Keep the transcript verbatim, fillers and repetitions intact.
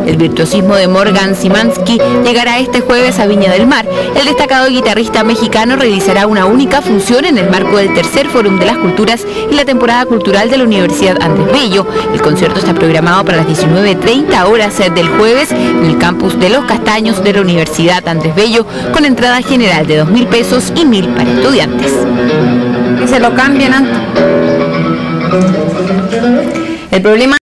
El virtuosismo de Morgan Szymanski llegará este jueves a Viña del Mar. El destacado guitarrista mexicano realizará una única función en el marco del tercer Fórum de las Culturas y la temporada cultural de la Universidad Andrés Bello. El concierto está programado para las diecinueve treinta horas del jueves en el campus de Los Castaños de la Universidad Andrés Bello, con entrada general de dos mil pesos y mil para estudiantes. Que se lo cambien antes. El problema